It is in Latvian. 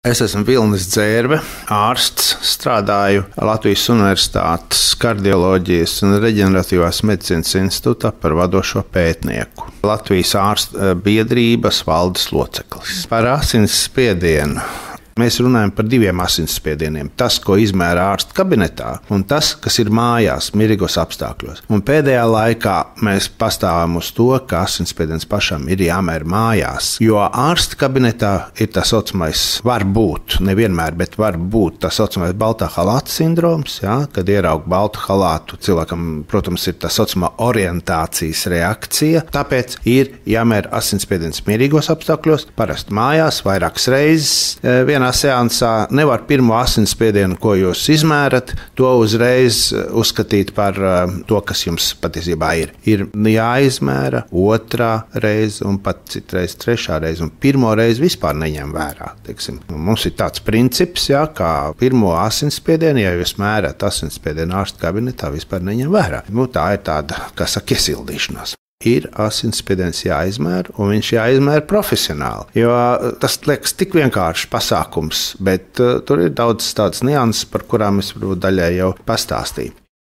Es esmu Vilnis Dzērve, ārsts, strādāju Latvijas Universitātes kardioloģijas un reģeneratīvās medicīnas institūtā par vadošo pētnieku. Latvijas ārstu biedrības valdes loceklis. Par asinsspiedienu. Mēs runājam par diviem asinsspiedieniem. Tas, ko izmēra ārsta kabinetā, un tas, kas ir mājās, mierīgos apstākļos. Un pēdējā laikā mēs pastāvam uz to, ka asinsspiediens pašam ir jāmēra mājās. Jo ārsta kabinetā ir tā saucamais, var būt, nevienmēr, bet var būt tā saucamais baltā halāta sindroms. Ja? Kad ierauga baltu halātu, cilvēkam, protams, ir tā saucamā orientācijas reakcija. Tāpēc ir jāmēra asinsspiediens mierīgos apstākļos, parasti mājās, vairākas reizes. Vienā seansā nevar pirmo asinsspiedienu, ko jūs izmērat, to uzreiz uzskatīt par to, kas jums patiesībā ir. Ir jāizmēra otrā reize un pat citreiz trešā reize, un pirmo reizi vispār neņem vērā. Teiksim. Mums ir tāds princips, ja, kā pirmo asinsspiedienu, ja jūs mērat asinsspiedienu ārsta kabinetā, vispār neņem vērā. Tā ir tāda, kā saka, iesildīšanās. Ir asinsspiediens jāizmēra, un viņš jāizmēra profesionāli. Jo tas liekas tik vienkāršs pasākums, bet tur ir daudz tādas nianses, par kurām es varbūt daļai jau pastāstīju.